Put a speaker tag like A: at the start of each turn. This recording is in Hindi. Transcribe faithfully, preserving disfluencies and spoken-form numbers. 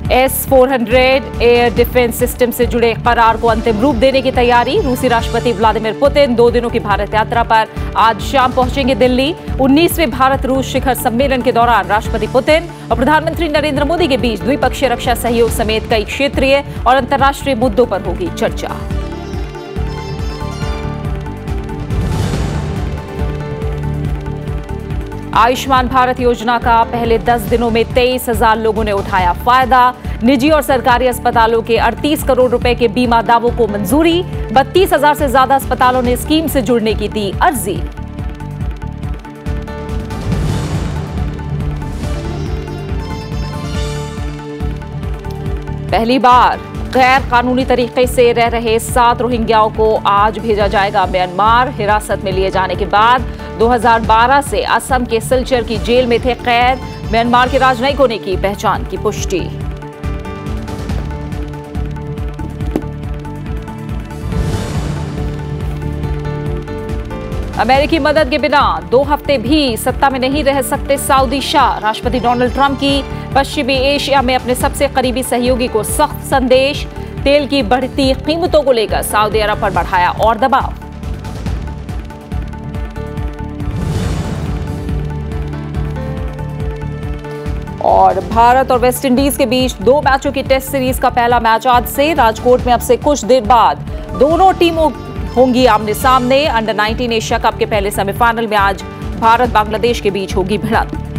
A: S four hundred air defence system से जुड़े करार को अंतिम रूप देने की तैयारी। रूसी राष्ट्रपति व्लादिमीर पुतिन दो दिनों की भारत यात्रा पर आज शाम पहुंचेंगे दिल्ली। उन्नीसवें भारत रूस शिखर सम्मेलन के दौरान राष्ट्रपति पुतिन और प्रधानमंत्री नरेंद्र मोदी के बीच द्विपक्षीय रक्षा सहयोग समेत कई क्षेत्रीय और अंतर्राष्ट्रीय मुद्दों पर होगी चर्चा। आयुष्मान भारत योजना का पहले दस दिनों में तेईस हजार लोगों ने उठाया फायदा। निजी और सरकारी अस्पतालों के अड़तीस करोड़ रुपए के बीमा दावों को मंजूरी। बत्तीस हजार से ज्यादा अस्पतालों ने स्कीम से जुड़ने की दी अर्जी। पहली बार गैर कानूनी तरीके से रह रहे सात रोहिंग्याओं को आज भेजा जाएगा म्यांमार। हिरासत में लिए जाने के बाद दो हज़ार बारह से असम के सिलचर की जेल में थे कैद। म्यांमार के राजनयिकों ने की पहचान की पुष्टि। अमेरिकी मदद के बिना दो हफ्ते भी सत्ता में नहीं रह सकते सऊदी शाह। राष्ट्रपति डोनाल्ड ट्रंप की पश्चिमी एशिया में अपने सबसे करीबी सहयोगी को सख्त संदेश। तेल की बढ़ती कीमतों को लेकर सऊदी अरब पर बढ़ाया और दबाव। और भारत और वेस्टइंडीज के बीच दो मैचों की टेस्ट सीरीज का पहला मैच आज से राजकोट में अब से कुछ देर बाद दोनों टीमों होंगी आमने सामने। अंडर नाइनटीन एशिया कप के पहले सेमीफाइनल में आज भारत बांग्लादेश के बीच होगी भिड़ंत।